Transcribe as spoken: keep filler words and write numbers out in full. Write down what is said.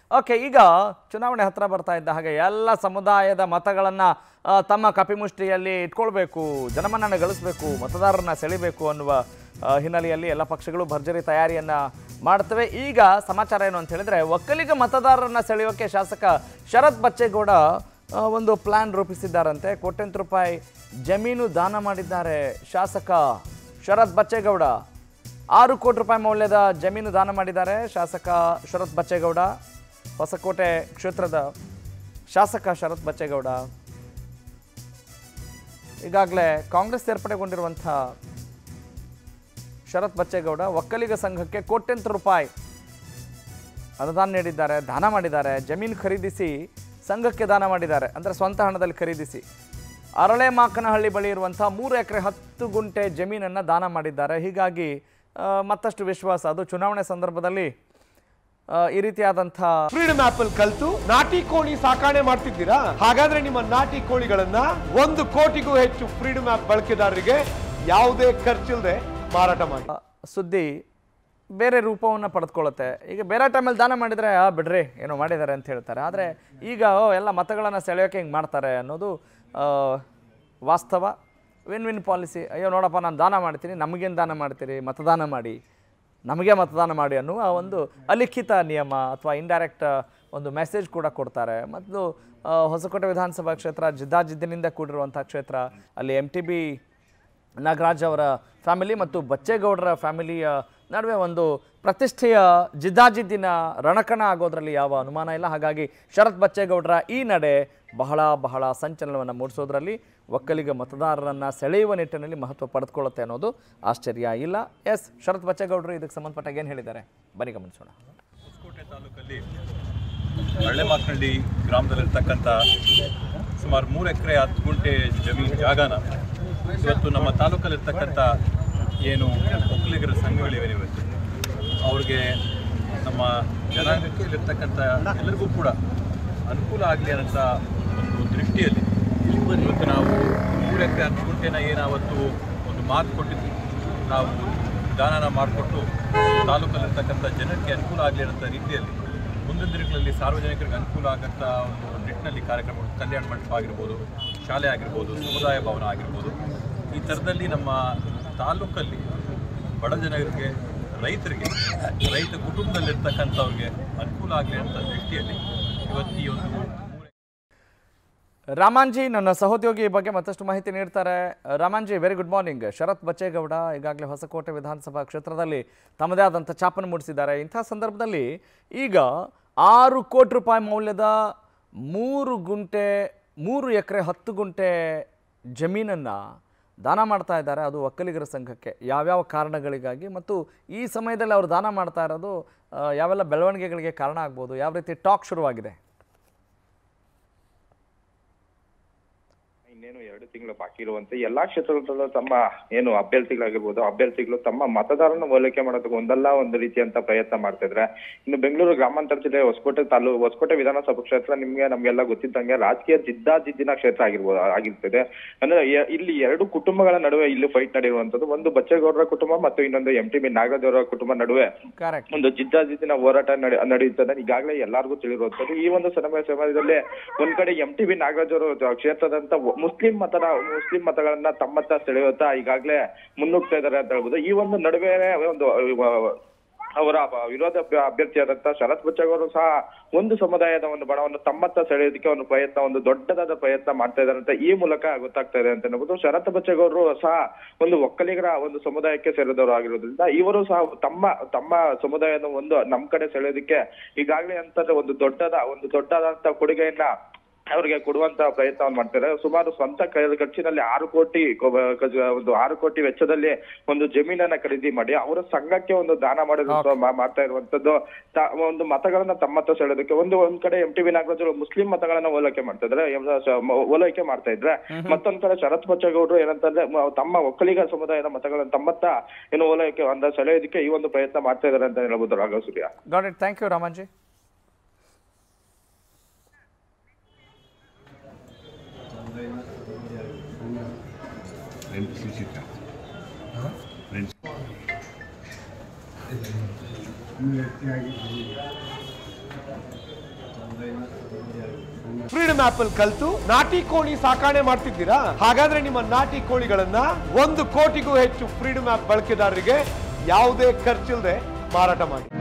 Okay, ಈಗ ಚುನಾವಣೆ ಹತ್ರ ಬರ್ತಾ ಇದ್ದ ಹಾಗೆ ಎಲ್ಲ ಸಮುದಾಯದ ಮತಗಳನ್ನು ತಮ್ಮ ಕಪಿಮುಷ್ಟಿಯಲ್ಲಿ ಇಟ್ಕೊಳ್ಬೇಕು, ಜನಮನ್ನಣೆ ಗಳಿಸಬೇಕು, ಮತದಾರರನ್ನ ಸೆಳಿಬೇಕು ಅನ್ನುವ ಹಿನ್ನೆಲೆಯಲ್ಲಿ ಎಲ್ಲ ಪಕ್ಷಗಳು ಭರ್ಜರಿ ತಯಾರಿಯನ್ನು ಮಾಡ್ತವೆ. ಈಗ ಸಮಾಚಾರ ಏನು ಅಂತ ಹೇಳಿದ್ರೆ, ಒಕ್ಕಲಿಗ ಮತದಾರರನ್ನ ಸೆಳೆಯೋಕೆ ಶಾಸಕ ಶರತ್ ಬಚ್ಚೇಗೌಡ ಒಂದು ಪ್ಲಾನ್ ರೂಪಿಸಿದ್ದಾರಂತೆ. ಕೋಟ್ಯಂತರ ರೂಪಾಯಿ ಜಮೀನು ದಾನ ಮಾಡಿದ್ದಾರೆ ಶಾಸಕ ಶರತ್ ಬಚ್ಚೇಗೌಡ. ಆರು ಕೋಟಿ ರೂಪಾಯಿ ಮೌಲ್ಯದ ಜಮೀನು ದಾನ ಮಾಡಿದ್ದಾರೆ ಶಾಸಕ ಶರತ್ ಬಚ್ಚೇಗೌಡ. ಹೊಸಕೋಟೆ ಕ್ಷೇತ್ರದ ಶಾಸಕ ಶರತ್ ಬಚ್ಚೇಗೌಡ ಈಗಾಗಲೇ ಕಾಂಗ್ರೆಸ್ ಸೇರ್ಪಡೆಗೊಂಡಿರುವಂಥ ಶರತ್ ಬಚ್ಚೇಗೌಡ ಒಕ್ಕಲಿಗ ಸಂಘಕ್ಕೆ ಕೋಟ್ಯಂತರ ರೂಪಾಯಿ ಅನುದಾನ ನೀಡಿದ್ದಾರೆ, ದಾನ ಮಾಡಿದ್ದಾರೆ. ಜಮೀನು ಖರೀದಿಸಿ ಸಂಘಕ್ಕೆ ದಾನ ಮಾಡಿದ್ದಾರೆ, ಅಂದರೆ ಸ್ವಂತ ಹಣದಲ್ಲಿ ಖರೀದಿಸಿ. ಅರಳೆ ಮಾಕನಹಳ್ಳಿ ಬಳಿ ಇರುವಂಥ ಮೂರು ಎಕರೆ ಹತ್ತು ಗುಂಟೆ ಜಮೀನನ್ನು ದಾನ ಮಾಡಿದ್ದಾರೆ. ಹೀಗಾಗಿ ಮತ್ತಷ್ಟು ವಿಶ್ವಾಸ, ಅದು ಚುನಾವಣೆ ಸಂದರ್ಭದಲ್ಲಿ ಈ ರೀತಿಯಾದಂಥ ಫ್ರೀಡಮ್ ಆಪ್ ಅಲ್ಲಿ ಕಲಿತು ನಾಟಿ ಕೋಳಿ ಸಾಕಣೆ ಮಾಡ್ತಿದ್ದೀರಾ? ಹಾಗಾದ್ರೆ ನಿಮ್ಮ ನಾಟಿ ಕೋಳಿಗಳನ್ನ ಒಂದು ಕೋಟಿಗೂ ಹೆಚ್ಚು ಫ್ರೀಡಮ್ ಆಪ್ ಬಳಕೆದಾರರಿಗೆ ಯಾವುದೇ ಖರ್ಚಿಲ್ಲದೆ ಮಾರಾಟ ಮಾಡಿ. ಸುದ್ದಿ ಬೇರೆ ರೂಪವನ್ನು ಪಡೆದುಕೊಳ್ಳುತ್ತೆ. ಈಗ ಬೇರೆ ಟೈಮಲ್ಲಿ ದಾನ ಮಾಡಿದರೆ ಆ ಬಿಡ್ರಿ ಏನೋ ಮಾಡಿದ್ದಾರೆ ಅಂತ ಹೇಳ್ತಾರೆ. ಆದರೆ ಈಗ ಎಲ್ಲ ಮತಗಳನ್ನು ಸೆಳೆಯೋಕೆ ಹಿಂಗೆ ಮಾಡ್ತಾರೆ ಅನ್ನೋದು ವಾಸ್ತವ. Win win policy. ಅಯ್ಯೋ ನೋಡಪ್ಪ, ನಾನು ದಾನ ಮಾಡ್ತೀನಿ, ನಮಗೇನು ದಾನ ಮಾಡ್ತೀರಿ, ಮತದಾನ ಮಾಡಿ, ನಮಗೆ ಮತದಾನ ಮಾಡಿ ಅನ್ನುವ ಒಂದು ಅಲಿಖಿತ ನಿಯಮ ಅಥವಾ ಇಂಡೈರೆಕ್ಟ್ ಒಂದು ಮೆಸೇಜ್ ಕೂಡ ಕೊಡ್ತಾರೆ. ಮತ್ತು ಹೊಸಕೋಟೆ ವಿಧಾನಸಭಾ ಕ್ಷೇತ್ರ ಜಿದ್ದಾಜಿದ್ದಿನಿಂದ ಕೂಡಿರುವಂಥ ಕ್ಷೇತ್ರ. ಅಲ್ಲಿ ಎಮ್ ಟಿ ಬಿ ನಾಗರಾಜ್ ಅವರ ಫ್ಯಾಮಿಲಿ ಮತ್ತು ಬಚ್ಚೇಗೌಡರ ಫ್ಯಾಮಿಲಿಯ ನಡುವೆ ಒಂದು ಪ್ರತಿಷ್ಠೆಯ ಜಿದ್ದಾಜಿದ್ದಿನ ರಣಕಣ ಆಗೋದ್ರಲ್ಲಿ ಯಾವ ಅನುಮಾನ ಇಲ್ಲ. ಹಾಗಾಗಿ ಶರತ್ ಬಚ್ಚೇಗೌಡರ ಈ ನಡೆ ಬಹಳ ಬಹಳ ಸಂಚಲನವನ್ನು ಮೂಡಿಸೋದ್ರಲ್ಲಿ, ಒಕ್ಕಲಿಗ ಮತದಾರರನ್ನು ಸೆಳೆಯುವ ನಿಟ್ಟಿನಲ್ಲಿ ಮಹತ್ವ ಪಡೆದುಕೊಳ್ಳುತ್ತೆ ಅನ್ನೋದು ಆಶ್ಚರ್ಯ ಇಲ್ಲ. ಎಸ್, ಶರತ್ ಬಚ್ಚೇಗೌಡರು ಇದಕ್ಕೆ ಸಂಬಂಧಪಟ್ಟಾಗ ಏನು ಹೇಳಿದ್ದಾರೆ ಬನ್ನಿ ಗಮನಿಸೋಣ. ಹೊಸಕೋಟೆ ತಾಲೂಕಲ್ಲಿ ಅರಳೆಮಾಕನಹಳ್ಳಿ ಗ್ರಾಮದಲ್ಲಿರ್ತಕ್ಕಂಥ ಸುಮಾರು ಮೂರು ಎಕರೆ ಹತ್ತು ಗುಂಟೆ ಜಮೀನು ಜಾಗನ ಇವತ್ತು ನಮ್ಮ ತಾಲೂಕಲ್ಲಿರ್ತಕ್ಕಂಥ ಏನು ಒಕ್ಕಲಿಗರ ಸಂಘಗಳಿವೆ ಇವತ್ತು ಅವ್ರಿಗೆ ನಮ್ಮ ಜನಾಂಗಕ್ಕೆ ಇಲ್ಲಿರ್ತಕ್ಕಂಥ ಎಲ್ಲರಿಗೂ ಕೂಡ ಅನುಕೂಲ ಆಗಲಿ ಅನ್ನೋಂಥ ಒಂದು ದೃಷ್ಟಿಯಲ್ಲಿ ಇವತ್ತು ನಾವು ಮೂರು ಎಕರೆ ಹತ್ತು ಗುಂಟೆನ ಏನಾವತ್ತು ಒಂದು ಮಾತು ಕೊಟ್ಟಿದ್ವಿ, ನಾವು ದಾನನ ಮಾಡಿಕೊಟ್ಟು ತಾಲೂಕಲ್ಲಿರ್ತಕ್ಕಂಥ ಜನಕ್ಕೆ ಅನುಕೂಲ ಆಗಲಿ ಅನ್ನೋಂಥ ರೀತಿಯಲ್ಲಿ ಮುಂದಿನ ದಿನಗಳಲ್ಲಿ ಸಾರ್ವಜನಿಕರಿಗೆ ಅನುಕೂಲ ಆಗಂಥ ಒಂದು ನಿಟ್ಟಿನಲ್ಲಿ ಕಾರ್ಯಕ್ರಮಗಳು, ಕಲ್ಯಾಣ ಮಂಟಪ ಆಗಿರ್ಬೋದು, ಶಾಲೆ ಆಗಿರ್ಬೋದು, ಸಮುದಾಯ ಭವನ ಆಗಿರ್ಬೋದು, ಈ ಥರದಲ್ಲಿ ನಮ್ಮ ತಾಲೂಕಲ್ಲಿ ಬಡ ಜನರಿಗೆ, ರೈತರಿಗೆ, ರೈತ ಕುಟುಂಬದಲ್ಲಿರ್ತಕ್ಕಂಥವ್ರಿಗೆ ಅನುಕೂಲ ಆಗಲಿ ಅಂತ ದೃಷ್ಟಿಯಲ್ಲಿ ಇವತ್ತು ಈ ಒಂದು ರಾಮಾಂಜಿ ನನ್ನ ಸಹೋದ್ಯೋಗಿ ಬಗ್ಗೆ ಮತ್ತಷ್ಟು ಮಾಹಿತಿ ನೀಡ್ತಾರೆ. Ramanji, very good morning. Sharath Bachegowda ಈಗಾಗಲೇ ಹೊಸಕೋಟೆ ವಿಧಾನಸಭಾ ಕ್ಷೇತ್ರದಲ್ಲಿ ತಮ್ಮದೇ ಆದಂಥ ಛಾಪನ್ನು ಮೂಡಿಸಿದ್ದಾರೆ. ಇಂಥ ಸಂದರ್ಭದಲ್ಲಿ ಈಗ ಆರು ಕೋಟಿ ರೂಪಾಯಿ ಮೌಲ್ಯದ ಮೂರು ಗುಂಟೆ ಮೂರು ಎಕರೆ ಹತ್ತು ಗುಂಟೆ ಜಮೀನನ್ನು ದಾನ ಮಾಡ್ತಾ ಇದ್ದಾರೆ, ಅದು ಒಕ್ಕಲಿಗರ ಸಂಘಕ್ಕೆ. ಯಾವ್ಯಾವ ಕಾರಣಗಳಿಗಾಗಿ ಮತ್ತು ಈ ಸಮಯದಲ್ಲಿ ಅವರು ದಾನ ಮಾಡ್ತಾ ಇರೋದು ಯಾವೆಲ್ಲ ಬೆಳವಣಿಗೆಗಳಿಗೆ ಕಾರಣ ಆಗ್ಬೋದು, ಯಾವ ರೀತಿ ಟಾಕ್ ಶುರುವಾಗಿದೆ? ಇನ್ನೇನು ಎರಡು ತಿಂಗಳು ಬಾಕಿ ಇರುವಂತೆ ಎಲ್ಲಾ ಕ್ಷೇತ್ರಗಳಲ್ಲೂ ತಮ್ಮ ಏನು ಅಭ್ಯರ್ಥಿಗಳಾಗಿರ್ಬೋದು ಅಭ್ಯರ್ಥಿಗಳು ತಮ್ಮ ಮತದಾರನ ಓಲೈಕೆ ಮಾಡೋದಕ್ಕೆ ಒಂದಲ್ಲ ಒಂದು ರೀತಿಯಂತ ಪ್ರಯತ್ನ ಮಾಡ್ತಾ ಇದ್ರೆ. ಇನ್ನು ಬೆಂಗಳೂರು ಗ್ರಾಮಾಂತರ ಜಿಲ್ಲೆ ಹೊಸಕೋಟೆ ತಾಲೂಕು ಹೊಸಕೋಟೆ ವಿಧಾನಸಭಾ ಕ್ಷೇತ್ರ ನಿಮ್ಗೆ ನಮ್ಗೆಲ್ಲ ಗೊತ್ತಿದ್ದಂಗೆ ರಾಜಕೀಯ ಜಿದ್ದಾಜಿದ್ದಿನ ಕ್ಷೇತ್ರ ಆಗಿರ್ಬೋದು ಆಗಿರ್ತದೆ. ಅಂದ್ರೆ ಇಲ್ಲಿ ಎರಡು ಕುಟುಂಬಗಳ ನಡುವೆ ಇಲ್ಲಿ ಫೈಟ್ ನಡೆಯುವಂತದ್ದು. ಒಂದು ಬಚ್ಚೇಗೌಡರ ಕುಟುಂಬ ಮತ್ತು ಇನ್ನೊಂದು ಎಂ ಟಿ ಬಿ ನಾಗರಾಜ್ ಅವರ ಕುಟುಂಬ ನಡುವೆ ಒಂದು ಜಿದ್ದಾಜಿದ್ದಿನ ಹೋರಾಟ ನಡೆಯುತ್ತದೆ. ಈಗಾಗಲೇ ಎಲ್ಲರಿಗೂ ತಿಳಿರುವಂತದ್ದು. ಈ ಒಂದು ಸಮಯದಲ್ಲಿ ಒಂದ್ ಕಡೆ ಎಂ ಟಿ ಬಿ ನಾಗರಾಜ್ ಅವರು ಕ್ಷೇತ್ರದಂತ ಮುಸ್ಲಿಂ ಮತದ ಮುಸ್ಲಿಂ ಮತಗಳನ್ನ ತಮ್ಮತ್ತ ಸೆಳೆಯುತ್ತಾ ಈಗಾಗಲೇ ಮುನ್ನುಗ್ತಾ ಇದ್ದಾರೆ ಅಂತ ಹೇಳ್ಬೋದು. ಈ ಒಂದು ನಡುವೆ ಒಂದು ಅವರ ವಿರೋಧ ಅಭ್ಯರ್ಥಿಯಾದಂತಹ ಶರತ್ ಬಚ್ಚೇಗೌಡರು ಸಹ ಒಂದು ಸಮುದಾಯದ ಒಂದು ಬಣವನ್ನು ತಮ್ಮತ್ತ ಸೆಳೆಯೋದಕ್ಕೆ ಒಂದು ಪ್ರಯತ್ನ, ಒಂದು ದೊಡ್ಡದಾದ ಪ್ರಯತ್ನ ಮಾಡ್ತಾ ಇದ್ದಾರೆ ಅಂತ ಈ ಮೂಲಕ ಗೊತ್ತಾಗ್ತಾ ಇದೆ ಅಂತ ಹೇಳ್ಬೋದು. ಶರತ್ ಬಚ್ಚೇಗೌಡರು ಸಹ ಒಂದು ಒಕ್ಕಲಿಗರ ಒಂದು ಸಮುದಾಯಕ್ಕೆ ಸೇರಿದವರು ಆಗಿರೋದ್ರಿಂದ ಇವರು ಸಹ ತಮ್ಮ ತಮ್ಮ ಸಮುದಾಯದ ಒಂದು ನಮ್ ಕಡೆ ಸೆಳೆಯೋದಕ್ಕೆ ಈಗಾಗಲೇ ಅಂತಂದ್ರೆ ಒಂದು ದೊಡ್ಡದ ಒಂದು ದೊಡ್ಡದಾದಂತ ಕೊಡುಗೆಯನ್ನ ಅವರಿಗೆ ಕೊಡುವಂತ ಪ್ರಯತ್ನವನ್ನು ಮಾಡ್ತಾರೆ. ಸುಮಾರು ಸ್ವಂತ ಖರ್ಚಿನಲ್ಲಿ ಆರು ಕೋಟಿ ಒಂದು ಆರು ಕೋಟಿ ವೆಚ್ಚದಲ್ಲಿ ಒಂದು ಜಮೀನನ್ನ ಖರೀದಿ ಮಾಡಿ ಅವರ ಸಂಘಕ್ಕೆ ಒಂದು ದಾನ ಮಾಡೋದು ಮಾಡ್ತಾ ಇರುವಂತದ್ದು. ಒಂದು ಮತಗಳನ್ನ ತಮ್ಮತ್ತ ಸೆಳೆಯೋದಕ್ಕೆ ಒಂದು ಒಂದ್ ಕಡೆ ಎಂ ಟಿ ವಿ ನಾಗರಾಜರು ಮುಸ್ಲಿಂ ಮತಗಳನ್ನ ಓಲೈಕೆ ಮಾಡ್ತಾ ಇದ್ರೆ ಓಲೈಕೆ ಮಾಡ್ತಾ ಇದ್ರೆ ಮತ್ತೊಂದ್ ಕಡೆ ಶರತ್ ಬಚ್ಚೇಗೌಡರು ಏನಂತಂದ್ರೆ ತಮ್ಮ ಒಕ್ಕಲಿಗ ಸಮುದಾಯದ ಮತಗಳನ್ನ ತಮ್ಮತ್ತ ಏನು ಓಲೈಕೆ ಅಂದ ಸೆಳೆಯೋದಕ್ಕೆ ಈ ಒಂದು ಪ್ರಯತ್ನ ಮಾಡ್ತಾ ಇದಾರೆ ಅಂತ ಹೇಳ್ಬೋದು. Raghav Surya. Got it. Thank you Ramanji. Friends freedom app ಅಲ್ಲಿ ಕಲ್ತು ನಾಟಿ ಕೋಳಿ ಸಾಕಣೆ ಮಾಡ್ತಿದ್ದೀರಾ? ಹಾಗಾದ್ರೆ ನಿಮ್ಮ ನಾಟಿ ಕೋಳಿಗಳನ್ನ ಒಂದು ಕೋಟಿಗೂ ಹೆಚ್ಚು ಫ್ರೀಡಮ್ ಆಪ್ ಬಳಕೆದಾರರಿಗೆ ಯಾವುದೇ ಖರ್ಚಿಲ್ಲದೆ ಮಾರಾಟ ಮಾಡಿ.